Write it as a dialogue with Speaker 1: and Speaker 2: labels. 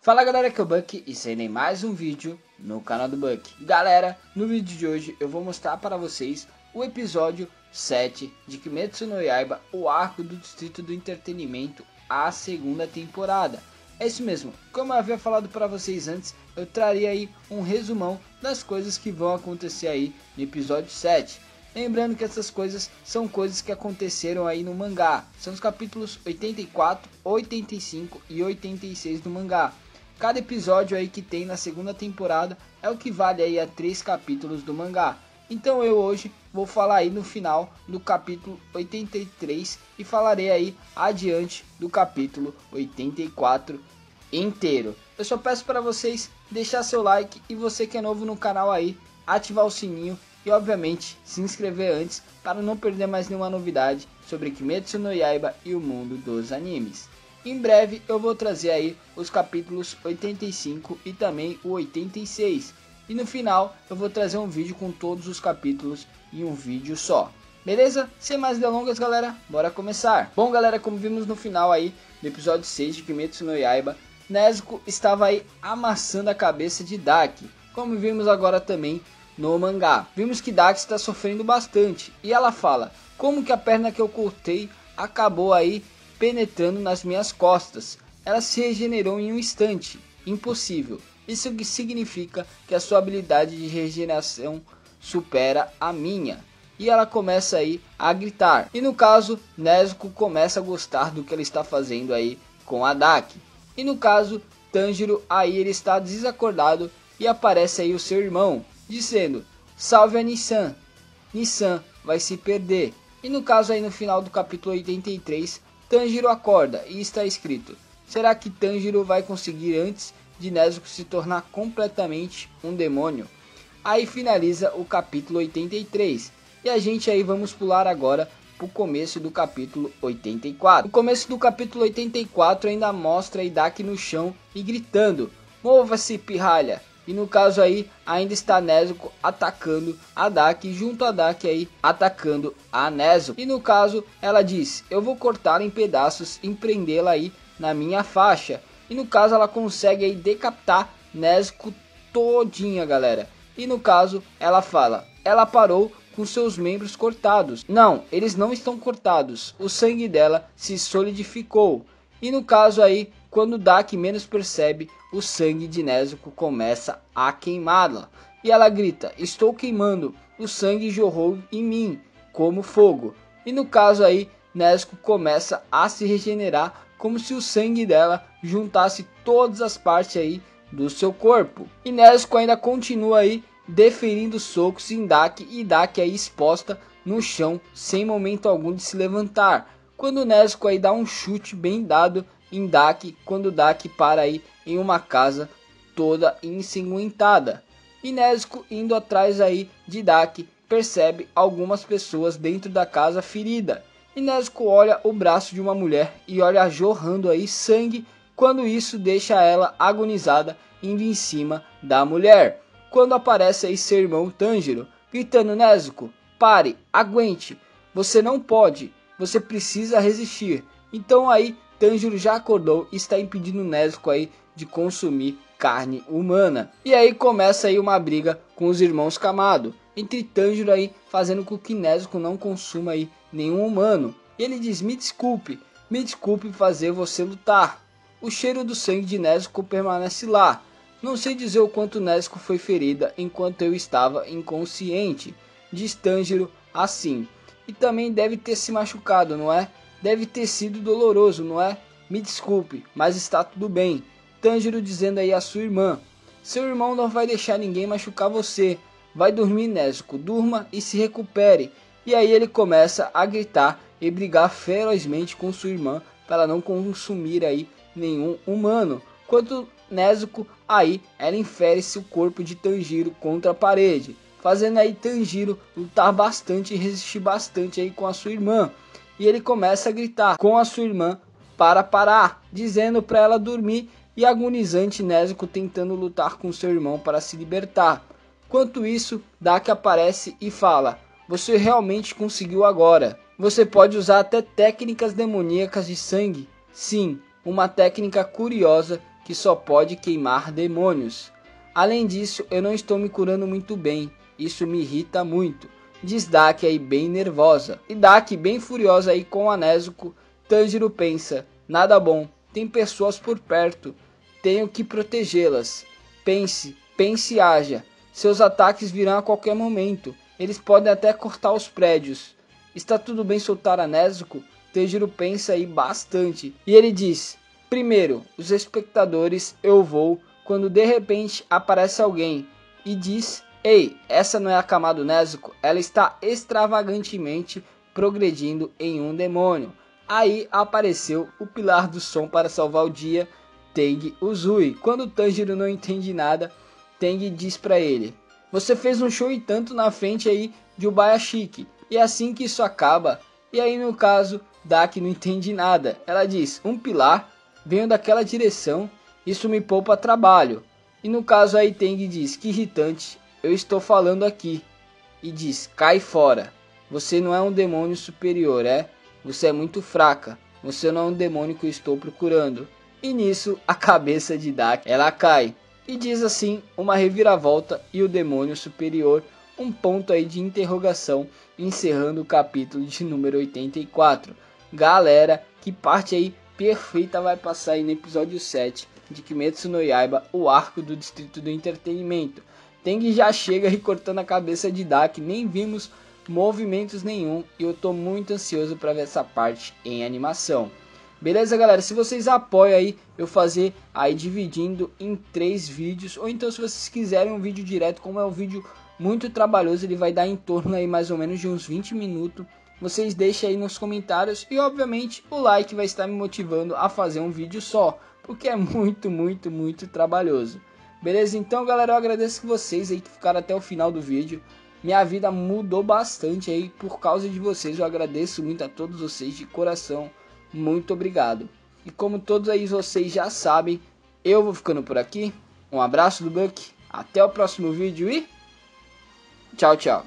Speaker 1: Fala galera, aqui é o Buck e saindo em mais um vídeo no canal do Buck. Galera, no vídeo de hoje eu vou mostrar para vocês o episódio 7 de Kimetsu no Yaiba, o arco do Distrito do Entretenimento, a segunda temporada. É isso mesmo, como eu havia falado para vocês antes, eu traria aí um resumão das coisas que vão acontecer aí no episódio 7. Lembrando que essas coisas são coisas que aconteceram aí no mangá, são os capítulos 84, 85 e 86 do mangá. Cada episódio aí que tem na segunda temporada é o que vale aí a 3 capítulos do mangá. Então eu hoje vou falar aí no final do capítulo 83 e falarei aí adiante do capítulo 84 inteiro. Eu só peço para vocês deixar seu like e você que é novo no canal aí, ativar o sininho e obviamente se inscrever antes para não perder mais nenhuma novidade sobre Kimetsu no Yaiba e o mundo dos animes. Em breve eu vou trazer aí os capítulos 85 e também o 86. E no final eu vou trazer um vídeo com todos os capítulos em um vídeo só. Beleza? Sem mais delongas galera, bora começar. Bom galera, como vimos no final aí do episódio 6 de Kimetsu no Yaiba, Nezuko estava aí amassando a cabeça de Daki, como vimos agora também no mangá. Vimos que Daki está sofrendo bastante e ela fala, como que a perna que eu cortei acabou aí penetrando nas minhas costas, ela se regenerou em um instante, impossível. Isso significa que a sua habilidade de regeneração supera a minha. E ela começa aí a gritar. E no caso, Nezuko começa a gostar do que ela está fazendo aí com a Daki. E no caso, Tanjiro aí ele está desacordado e aparece aí o seu irmão, dizendo, salve a Nissan, Nissan vai se perder. E no caso aí no final do capítulo 83, Tanjiro acorda e está escrito, será que Tanjiro vai conseguir antes de Nezuko se tornar completamente um demônio? Aí finaliza o capítulo 83 e a gente aí vamos pular agora para o começo do capítulo 84. O começo do capítulo 84 ainda mostra Daki no chão e gritando, mova-se pirralha! E no caso aí ainda está Nezuko atacando a Daki, junto a Daki aí atacando a Nezuko. E no caso ela diz, eu vou cortá-la em pedaços e prendê-la aí na minha faixa. E no caso ela consegue aí decapitar Nezuko todinha galera. E no caso ela fala, ela parou com seus membros cortados. Não, eles não estão cortados, o sangue dela se solidificou. E no caso aí, quando Daki menos percebe, o sangue de Nezuko começa a queimá-la. E ela grita, estou queimando, o sangue jorrou em mim, como fogo. E no caso aí, Nezuko começa a se regenerar, como se o sangue dela juntasse todas as partes aí do seu corpo. E Nezuko ainda continua aí, deferindo socos em Daki, e Daki aí exposta no chão, sem momento algum de se levantar. Quando Nezuko aí dá um chute bem dado em Daki, quando Daki para aí em uma casa toda ensanguentada. E Nezuko indo atrás aí de Daki, percebe algumas pessoas dentro da casa ferida. E Nezuko olha o braço de uma mulher e olha jorrando aí sangue, quando isso deixa ela agonizada indo em cima da mulher. Quando aparece aí seu irmão Tanjiro, gritando, Nezuko, pare, aguente, você não pode, você precisa resistir. Então aí Tanjiro já acordou e está impedindo Nezuko aí de consumir carne humana. E aí começa aí uma briga com os irmãos Kamado, entre Tanjiro aí fazendo com que Nezuko não consuma aí nenhum humano. E ele diz, me desculpe fazer você lutar. O cheiro do sangue de Nezuko permanece lá. Não sei dizer o quanto Nezuko foi ferida enquanto eu estava inconsciente, diz Tanjiro assim. E também deve ter se machucado, não é? Deve ter sido doloroso, não é? Me desculpe, mas está tudo bem. Tanjiro dizendo aí a sua irmã, seu irmão não vai deixar ninguém machucar você. Vai dormir, Nezuko, durma e se recupere. E aí ele começa a gritar e brigar ferozmente com sua irmã para ela não consumir aí nenhum humano. Enquanto Nezuko aí ela infere-se o corpo de Tanjiro contra a parede, fazendo aí Tanjiro lutar bastante e resistir bastante aí com a sua irmã. E ele começa a gritar com a sua irmã para parar, dizendo para ela dormir, e agonizante Nezuko tentando lutar com seu irmão para se libertar. Enquanto isso, Daki aparece e fala, você realmente conseguiu agora. Você pode usar até técnicas demoníacas de sangue. Sim, uma técnica curiosa que só pode queimar demônios. Além disso, eu não estou me curando muito bem, isso me irrita muito. Diz Daki aí bem nervosa. E Daki bem furiosa aí com a Nezuko. Tanjiro pensa, nada bom, tem pessoas por perto, tenho que protegê-las. Pense e haja, seus ataques virão a qualquer momento, eles podem até cortar os prédios. Está tudo bem soltar a Nezuko? Tanjiro pensa aí bastante. E ele diz, primeiro, os espectadores eu vou, quando de repente aparece alguém e diz, ei, essa não é a Kamado Nezuko, ela está extravagantemente progredindo em um demônio. Aí apareceu o pilar do som para salvar o dia, Tengi Uzui. Quando Tanjiro não entende nada, Tengi diz para ele, você fez um show e tanto na frente aí de Ubayashiki, e é assim que isso acaba. E aí no caso, Daki não entende nada. Ela diz, um pilar, venho daquela direção, isso me poupa trabalho. E no caso aí Tengi diz, que irritante, eu estou falando aqui. E diz, cai fora, você não é um demônio superior, é? Você é muito fraca, você não é um demônio que eu estou procurando. E nisso a cabeça de Daki, ela cai. E diz assim, uma reviravolta e o demônio superior, um ponto aí de interrogação, encerrando o capítulo de número 84. Galera, que parte aí perfeita vai passar aí no episódio 7 de Kimetsu no Yaiba, o arco do Distrito do Entretenimento. Tengi já chega aí cortando a cabeça de Daki, nem vimos movimentos nenhum e eu tô muito ansioso para ver essa parte em animação. Beleza, galera? Se vocês apoiam aí eu fazer aí dividindo em 3 vídeos, ou então se vocês quiserem um vídeo direto, como é um vídeo muito trabalhoso, ele vai dar em torno aí mais ou menos de uns 20 minutos. Vocês deixem aí nos comentários e obviamente o like vai estar me motivando a fazer um vídeo só, porque é muito trabalhoso. Beleza? Então, galera, eu agradeço vocês aí que ficaram até o final do vídeo. Minha vida mudou bastante aí por causa de vocês. Eu agradeço muito a todos vocês de coração. Muito obrigado. E como todos aí vocês já sabem, eu vou ficando por aqui. Um abraço do Buck. Até o próximo vídeo e tchau, tchau.